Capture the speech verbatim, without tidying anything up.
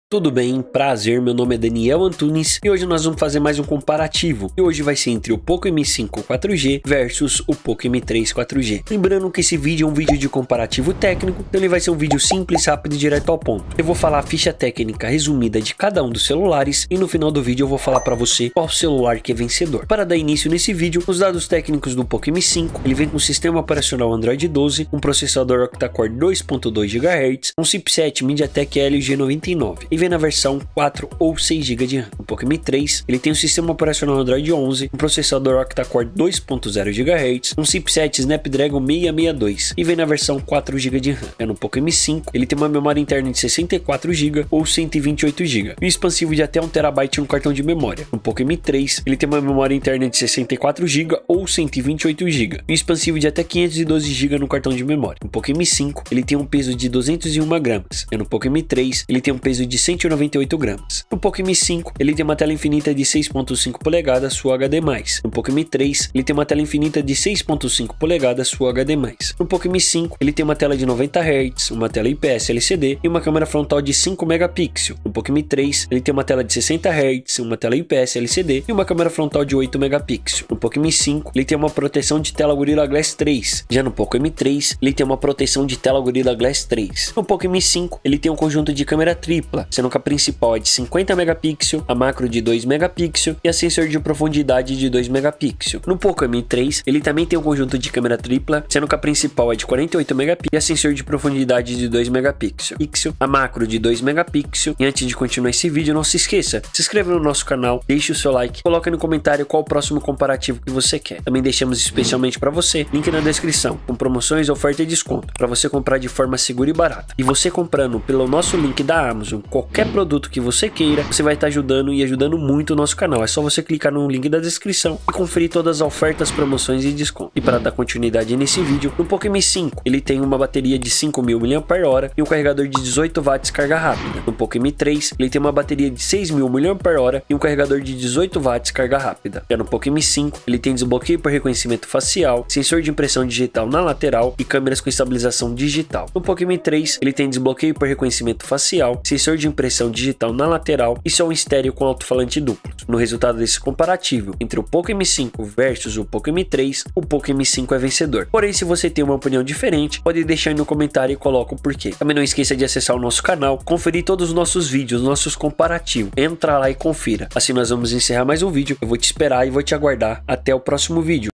Tudo bem, prazer, meu nome é Daniel Antunes e hoje nós vamos fazer mais um comparativo. E hoje vai ser entre o Poco M cinco quatro G versus o Poco M três quatro G. Lembrando que esse vídeo é um vídeo de comparativo técnico, então ele vai ser um vídeo simples, rápido e direto ao ponto. Eu vou falar a ficha técnica resumida de cada um dos celulares e no final do vídeo eu vou falar para você qual celular que é vencedor. Para dar início nesse vídeo, os dados técnicos do Poco M cinco, ele vem com sistema operacional Android doze, um processador octa-core dois ponto dois gigahertz, um chipset MediaTek Helio G noventa e nove. E vem na versão quatro ou seis gigas de RAM. O Poco M três, ele tem um sistema operacional Android onze, um processador octa-core dois ponto zero gigahertz, um chipset Snapdragon seiscentos e sessenta e dois e vem na versão quatro gigas de RAM. É no Poco M cinco, ele tem uma memória interna de sessenta e quatro gigas ou cento e vinte e oito gigas, e um expansivo de até um terabyte no cartão de memória. No Poco M três, ele tem uma memória interna de sessenta e quatro gigas ou cento e vinte e oito gigas, e um expansivo de até quinhentos e doze gigas no cartão de memória. No Poco M cinco, ele tem um peso de duzentos e uma gramas. É no Poco M três, ele tem um peso de cento e noventa e oito gramas. No Poco M cinco, ele tem uma tela infinita de seis ponto cinco polegadas Full H D mais. No Poco M três, ele tem uma tela infinita de seis ponto cinco polegadas Full H D mais. No Poco M cinco, ele tem uma tela de noventa hertz, uma tela I P S L C D e uma câmera frontal de cinco megapixels. No Poco M três, ele tem uma tela de sessenta hertz, uma tela I P S L C D e uma câmera frontal de oito megapixels. No Poco M cinco, ele tem uma proteção de tela Gorilla Glass três. Já no Poco M três, ele tem uma proteção de tela Gorilla Glass três. No Poco M cinco, ele tem um conjunto de câmera tripla, sendo que a principal é de cinquenta megapixels, a macro de dois megapixels e a sensor de profundidade de dois megapixels. No Poco M três, ele também tem um conjunto de câmera tripla, sendo que a principal é de quarenta e oito megapixels e a sensor de profundidade de dois megapixels, a macro de dois megapixels. E antes de continuar esse vídeo, não se esqueça, se inscreva no nosso canal, deixe o seu like, coloque no comentário qual o próximo comparativo que você quer. Também deixamos especialmente para você, link na descrição, com promoções, oferta e desconto, para você comprar de forma segura e barata. E você comprando pelo nosso link da Amazon, qualquer produto que você queira, você vai estar ajudando e ajudando muito o nosso canal. É só você clicar no link da descrição e conferir todas as ofertas, promoções e desconto. E para dar continuidade nesse vídeo, no Poco M cinco, ele tem uma bateria de cinco mil miliampères-hora e um carregador de dezoito watts carga rápida. No Poco M três, ele tem uma bateria de seis mil miliampères-hora e um carregador de dezoito watts carga rápida. Já no Poco M cinco, ele tem desbloqueio por reconhecimento facial, sensor de impressão digital na lateral e câmeras com estabilização digital. No Poco M três, ele tem desbloqueio por reconhecimento facial, sensor de impressão digital na lateral e som estéreo com alto-falante duplo. No resultado desse comparativo entre o Poco M cinco versus o Poco M três, o Poco M cinco é vencedor. Porém, se você tem uma opinião diferente, pode deixar aí no comentário e coloca o porquê. Também não esqueça de acessar o nosso canal, conferir todos os nossos vídeos, nossos comparativos. Entra lá e confira. Assim nós vamos encerrar mais um vídeo. Eu vou te esperar e vou te aguardar até o próximo vídeo.